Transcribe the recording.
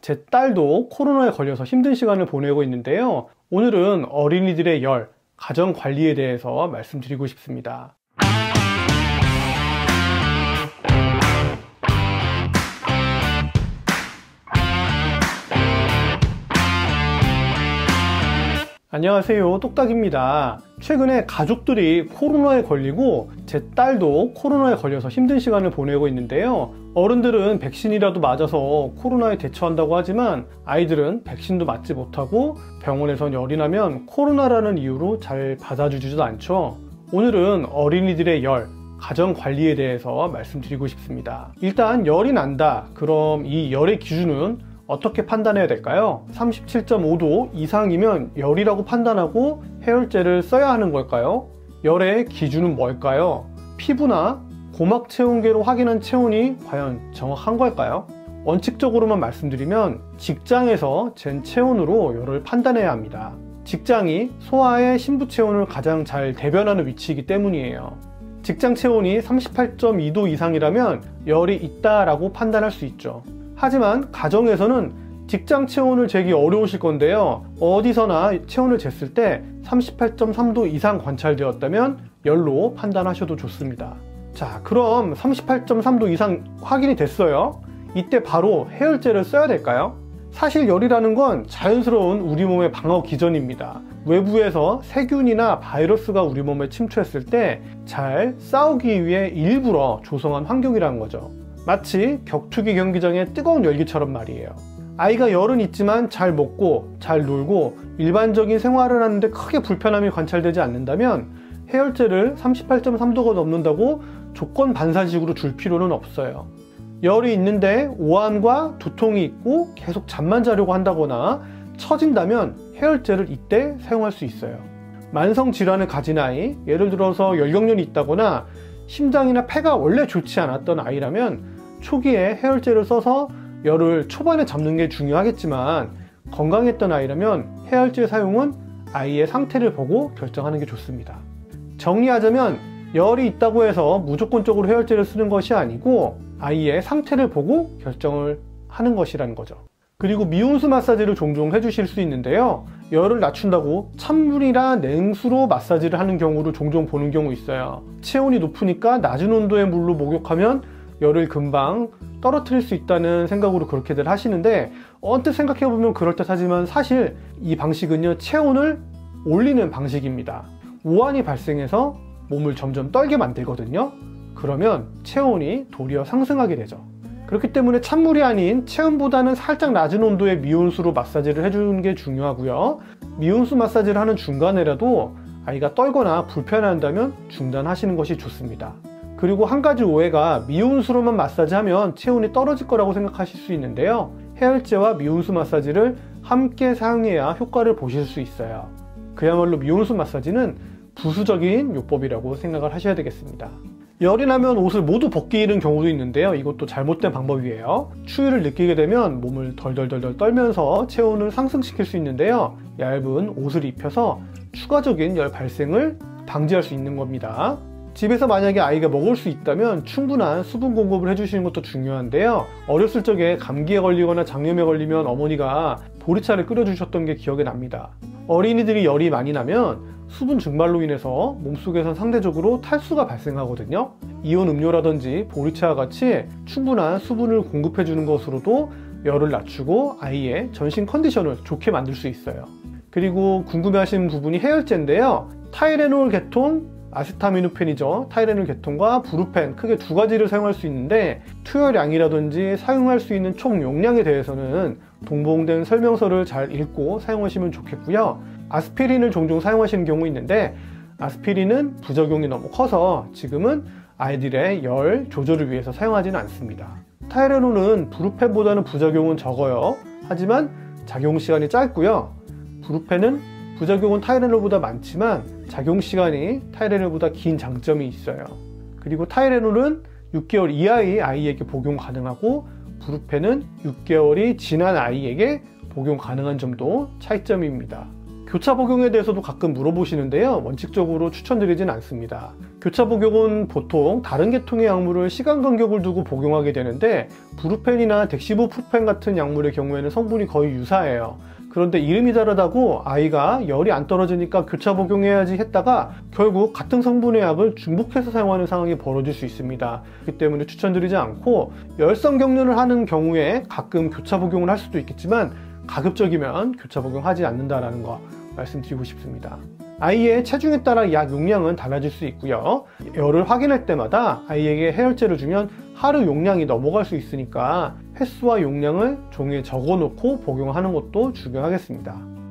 제 딸도 코로나에 걸려서 힘든 시간을 보내고 있는데요. 오늘은 어린이들의 열, 가정 관리에 대해서 말씀드리고 싶습니다. 안녕하세요, 똑딱입니다. 최근에 가족들이 코로나에 걸리고 제 딸도 코로나에 걸려서 힘든 시간을 보내고 있는데요. 어른들은 백신이라도 맞아서 코로나에 대처한다고 하지만 아이들은 백신도 맞지 못하고 병원에선 열이 나면 코로나라는 이유로 잘 받아주지도 않죠. 오늘은 어린이들의 열, 가정 관리에 대해서 말씀드리고 싶습니다. 일단 열이 난다. 그럼 이 열의 기준은 어떻게 판단해야 될까요? 37.5도 이상이면 열이라고 판단하고 해열제를 써야 하는 걸까요? 열의 기준은 뭘까요? 피부나 고막 체온계로 확인한 체온이 과연 정확한 걸까요? 원칙적으로만 말씀드리면 직장에서 잰 체온으로 열을 판단해야 합니다. 직장이 소아의 신부 체온을 가장 잘 대변하는 위치이기 때문이에요. 직장 체온이 38.2도 이상이라면 열이 있다라고 판단할 수 있죠. 하지만 가정에서는 직장 체온을 재기 어려우실 건데요. 어디서나 체온을 쟀을 때 38.3도 이상 관찰되었다면 열로 판단하셔도 좋습니다. 자, 그럼 38.3도 이상 확인이 됐어요. 이때 바로 해열제를 써야 될까요? 사실 열이라는 건 자연스러운 우리 몸의 방어 기전입니다. 외부에서 세균이나 바이러스가 우리 몸에 침투했을 때 잘 싸우기 위해 일부러 조성한 환경이라는 거죠. 마치 격투기 경기장의 뜨거운 열기처럼 말이에요. 아이가 열은 있지만 잘 먹고 잘 놀고 일반적인 생활을 하는데 크게 불편함이 관찰되지 않는다면 해열제를 38.3도가 넘는다고 조건 반사식으로 줄 필요는 없어요. 열이 있는데 오한과 두통이 있고 계속 잠만 자려고 한다거나 처진다면 해열제를 이때 사용할 수 있어요. 만성 질환을 가진 아이, 예를 들어서 열경련이 있다거나 심장이나 폐가 원래 좋지 않았던 아이라면 초기에 해열제를 써서 열을 초반에 잡는 게 중요하겠지만 건강했던 아이라면 해열제 사용은 아이의 상태를 보고 결정하는 게 좋습니다. 정리하자면 열이 있다고 해서 무조건적으로 해열제를 쓰는 것이 아니고 아이의 상태를 보고 결정을 하는 것이라는 거죠. 그리고 미온수 마사지를 종종 해주실 수 있는데요. 열을 낮춘다고 찬물이나 냉수로 마사지를 하는 경우를 종종 보는 경우 있어요. 체온이 높으니까 낮은 온도의 물로 목욕하면 열을 금방 떨어뜨릴 수 있다는 생각으로 그렇게들 하시는데 언뜻 생각해보면 그럴듯하지만 사실 이 방식은요, 체온을 올리는 방식입니다. 오한이 발생해서 몸을 점점 떨게 만들거든요. 그러면 체온이 도리어 상승하게 되죠. 그렇기 때문에 찬물이 아닌 체온보다는 살짝 낮은 온도의 미온수로 마사지를 해주는 게 중요하고요. 미온수 마사지를 하는 중간에라도 아이가 떨거나 불편해한다면 중단하시는 것이 좋습니다. 그리고 한 가지 오해가 미온수로만 마사지하면 체온이 떨어질 거라고 생각하실 수 있는데요. 해열제와 미온수 마사지를 함께 사용해야 효과를 보실 수 있어요. 그야말로 미온수 마사지는 부수적인 요법이라고 생각을 하셔야 되겠습니다. 열이 나면 옷을 모두 벗기 잃은 경우도 있는데요. 이것도 잘못된 방법이에요. 추위를 느끼게 되면 몸을 덜덜덜 떨면서 체온을 상승시킬 수 있는데요. 얇은 옷을 입혀서 추가적인 열 발생을 방지할 수 있는 겁니다. 집에서 만약에 아이가 먹을 수 있다면 충분한 수분 공급을 해주시는 것도 중요한데요. 어렸을 적에 감기에 걸리거나 장염에 걸리면 어머니가 보리차를 끓여주셨던 게 기억에 납니다. 어린이들이 열이 많이 나면 수분 증발로 인해서 몸속에선 상대적으로 탈수가 발생하거든요. 이온 음료라든지 보리차와 같이 충분한 수분을 공급해 주는 것으로도 열을 낮추고 아이의 전신 컨디션을 좋게 만들 수 있어요. 그리고 궁금해하시는 부분이 해열제인데요. 타이레놀 계통, 아세타미노펜이죠. 타이레놀 계통과 브루펜, 크게 두 가지를 사용할 수 있는데 투여량이라든지 사용할 수 있는 총 용량에 대해서는 동봉된 설명서를 잘 읽고 사용하시면 좋겠고요. 아스피린을 종종 사용하시는 경우 있는데 아스피린은 부작용이 너무 커서 지금은 아이들의 열 조절을 위해서 사용하지는 않습니다. 타이레놀은 브루펜보다는 부작용은 적어요. 하지만 작용시간이 짧고요. 브루펜은 부작용은 타이레놀보다 많지만 작용시간이 타이레놀보다 긴 장점이 있어요. 그리고 타이레놀은 6개월 이하의 아이에게 복용 가능하고 브루펜은 6개월이 지난 아이에게 복용 가능한 점도 차이점입니다. 교차 복용에 대해서도 가끔 물어보시는데요. 원칙적으로 추천드리진 않습니다. 교차 복용은 보통 다른 계통의 약물을 시간 간격을 두고 복용하게 되는데 브루펜이나 덱시부프펜 같은 약물의 경우에는 성분이 거의 유사해요. 그런데 이름이 다르다고 아이가 열이 안 떨어지니까 교차 복용해야지 했다가 결국 같은 성분의 약을 중복해서 사용하는 상황이 벌어질 수 있습니다. 그렇기 때문에 추천드리지 않고 열성 격려를 하는 경우에 가끔 교차 복용을 할 수도 있겠지만 가급적이면 교차 복용하지 않는다라는 거 말씀드리고 싶습니다. 아이의 체중에 따라 약 용량은 달라질 수 있고요. 열을 확인할 때마다 아이에게 해열제를 주면 하루 용량이 넘어갈 수 있으니까 횟수와 용량을 종이에 적어 놓고 복용하는 것도 중요하겠습니다.